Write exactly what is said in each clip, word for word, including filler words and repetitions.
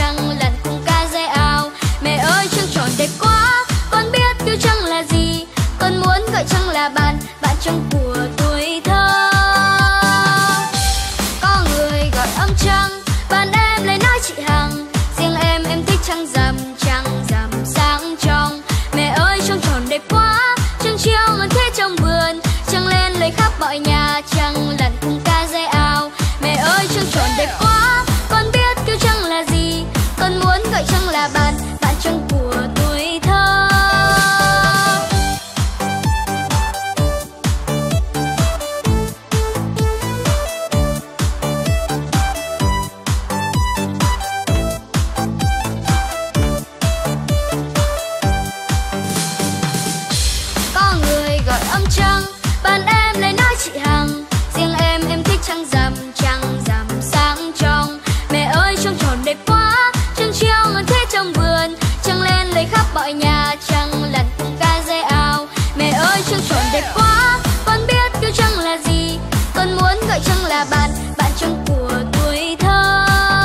trăng lặn cùng ca dây ao. Mẹ ơi trăng tròn đẹp quá, con biết kêu trăng là gì, con muốn gọi trăng là bạn, bạn trăng của tuổi thơ. Có người gọi ông trăng, bạn em lấy nói chị Hằng, riêng em em thích trăng rằm, trăng rằm sáng trong. Mẹ ơi trăng tròn đẹp quá, trăng treo ngân thế trong vườn, trăng lên lấy khắp mọi nhà, trăng lặn cùng ca dây ao. Mẹ ơi trăng tròn đẹp quá, con biết kêu trăng là gì, con muốn gọi trăng là bạn, bạn trăng của tuổi thơ. Có người gọi ông trăng, bạn em lấy nói chị Hằng, riêng em em thích trăng rằm, trăng rằm sáng trong. Mẹ ơi trăng tròn đẹp quá, trăng treo ngân thế trong vườn, trăng lên lấy khắp mọi nhà, trăng lặn cùng ca dây ao. Mẹ ơi trăng tròn đẹp quá, con biết kêu trăng là gì, con muốn gọi trăng là bạn, bạn trăng của tuổi thơ.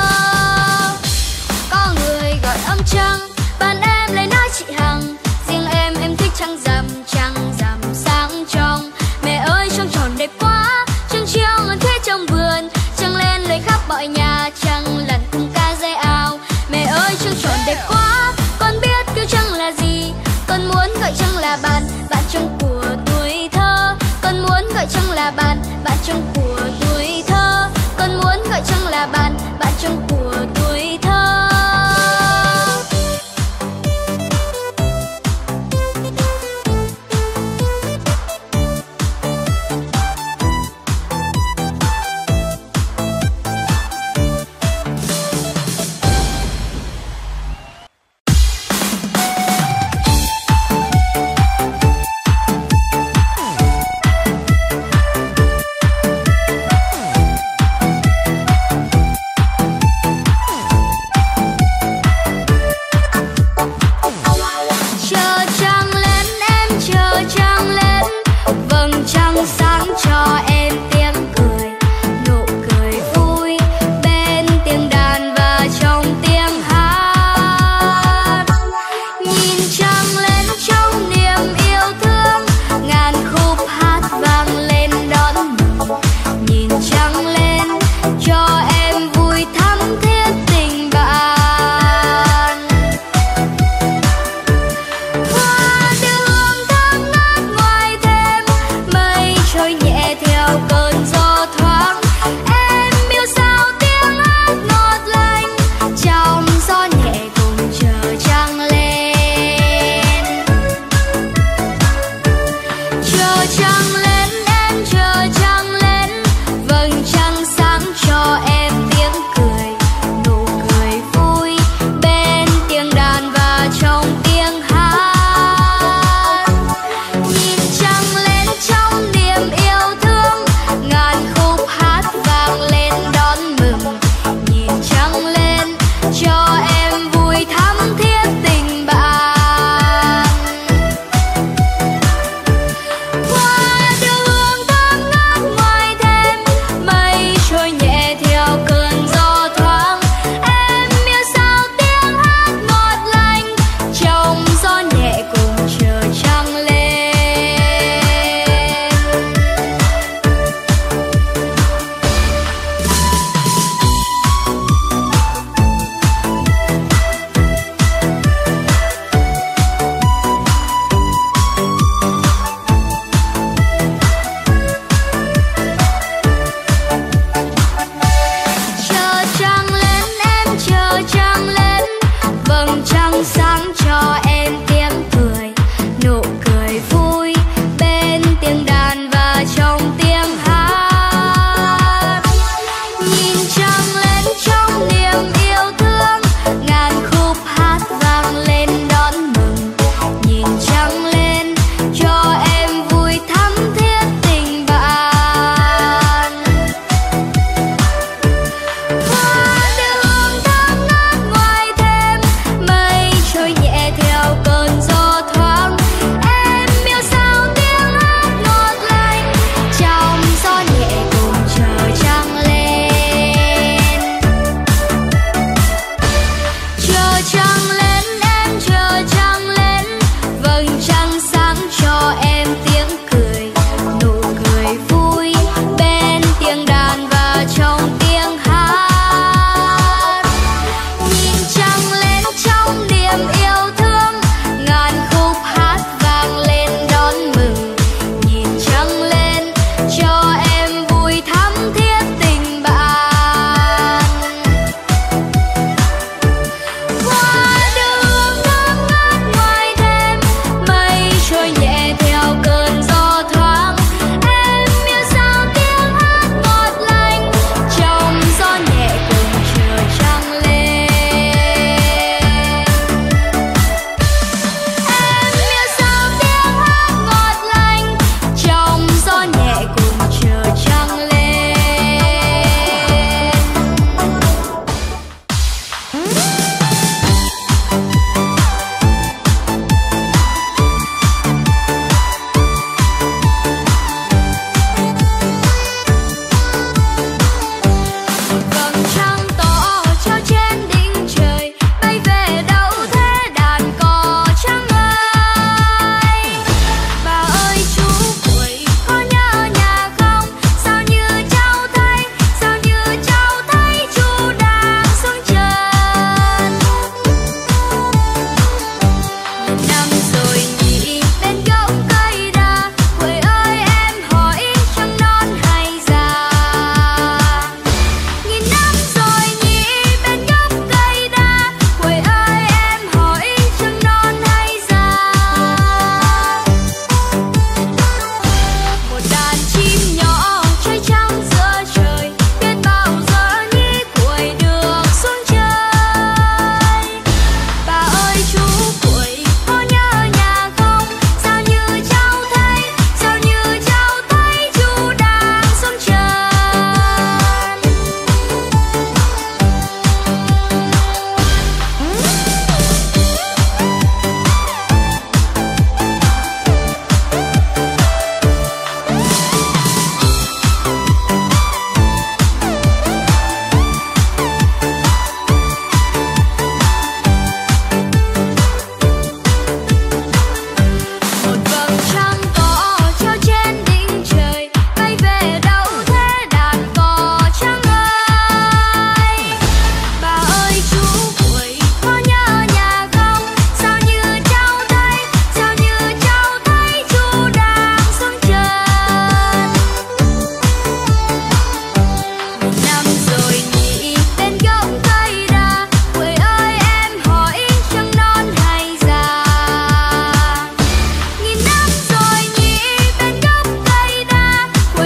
Có người gọi ông trăng, bạn em lấy nói chị Hằng, riêng em em thích trăng rằm, trăng rằm sáng trong. Mẹ ơi trăng tròn đẹp quá, trăng treo ngân thế trong vườn, trăng lên lấy khắp mọi nhà, trăng lặn cùng ca dây ao. Mẹ ơi trăng tròn đẹp quá, con biết kêu trăng là gì, con muốn gọi trăng là bạn, bạn trăng của tuổi thơ. Con muốn gọi trăng là bạn, bạn trăng của tuổi